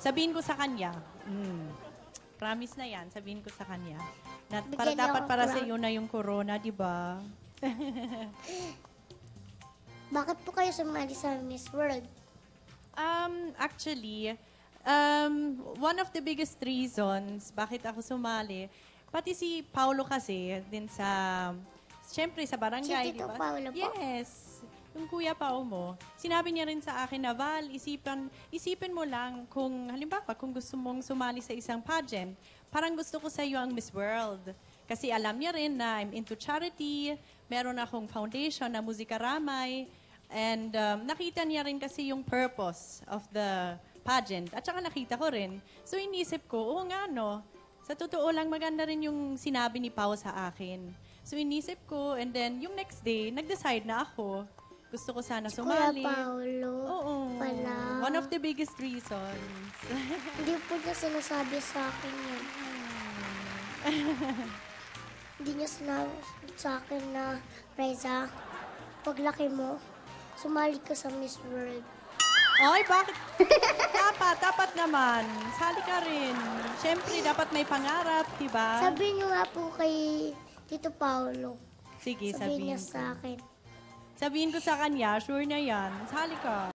Sabihin ko sa kanya. Promise na yan, sabihin ko sa kanya. Na, Bigyan niyo dapat ako para sa proud. iyo na yung corona, di ba? Bakit po kayo sumali sa Miss World? Actually, one of the biggest reasons bakit ako sumali, pati si Paulo kasi, din sa, siyempre sa barangay, Si di Tito ba? Paulo po? Yes. Yung kuya Pao mo, sinabi niya rin sa akin na, Val, isipin mo lang kung, halimbawa, kung gusto mong sumali sa isang pageant, parang gusto ko sa iyo ang Miss World. Kasi alam niya rin na I'm into charity, meron akong foundation na Musika Ramay, and nakita niya rin kasi yung purpose of the pageant. At saka nakita ko rin. So inisip ko, oo nga no, sa totoo lang maganda rin yung sinabi ni Pao sa akin. So inisip ko, and then yung next day, nag-decide na ako. Gusto ko sana sumali. Kuya Paulo Oo. pala. One of the biggest reasons. Hindi po niya sinasabi sa akin yan. Hindi niya sinabi sa akin na, Reza, paglaki mo, sumali ka sa Miss World. Ay, bakit? Dapat naman. Sali ka rin. Siyempre, dapat may pangarap, di ba? Sabihin niyo nga po kay Tito Paulo. Sige, Sabihin sabihin niya ko. sa akin. Sabihin ko sa kanya, sure na yan. Sali ka.